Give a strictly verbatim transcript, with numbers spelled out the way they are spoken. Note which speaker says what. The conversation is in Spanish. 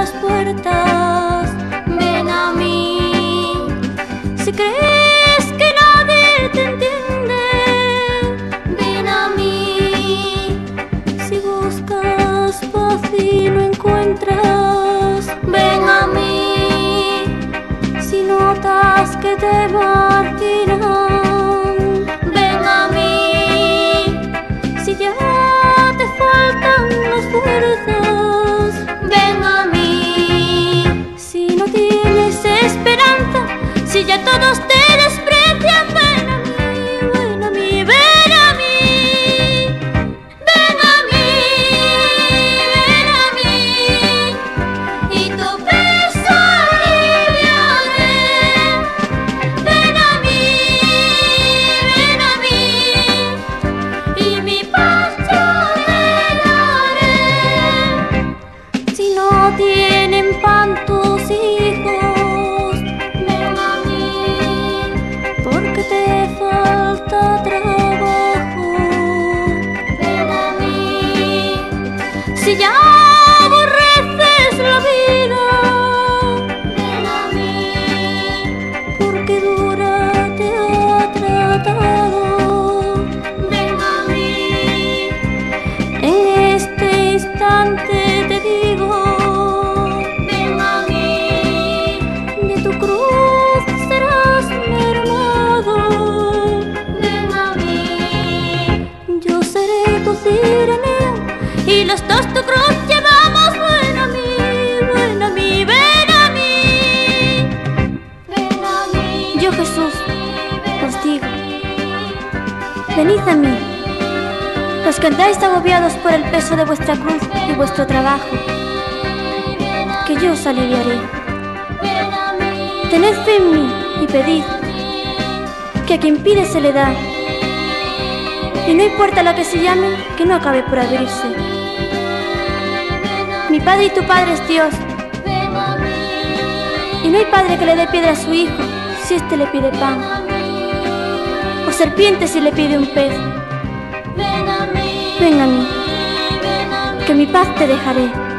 Speaker 1: las puertas. Ven a mí. Si crees que nadie te entiende, ven a mí. Si buscas paz y no encuentras, ven a mí. Si notas que te marginan, ven a mí. Si ya te faltan las fuerzas, ven a mí. Si no tienes esperanza, si ya todos te desprecian, ven a mí, ven a mí, ven a mí. Ven a mí, ven a mí, y tu peso aliviaré. Ven a mí, ven a mí, y mi paz yo te daré. Si no tienen pan tus hijos, ven a mí, porque te falta trabajo. Ven a mí. Si ya aborreces la vida, ven a mí, porque dura te ha tratado. Ven a mí. En este instante te digo, ven a mí. De tu cruz serás mermado. Ven a mí. Yo seré tu cireneo y los dos tu cruz llevamos. Ven a mí, ven a mí, ven a mí. Ven a mí. Yo, Jesús, os digo, venid a mí, los que andáis agobiados por el peso de vuestra cruz y vuestro trabajo, que yo os aliviaré. Tened fe en mí y pedid, que a quien pide se le da, y no hay puerta a la que se llame que no acabe por abrirse. Mi Padre y tu Padre es Dios, y no hay padre que le dé piedra a su hijo si éste le pide pan, o serpiente si le pide un pez. Ven a mí, que mi paz te dejaré.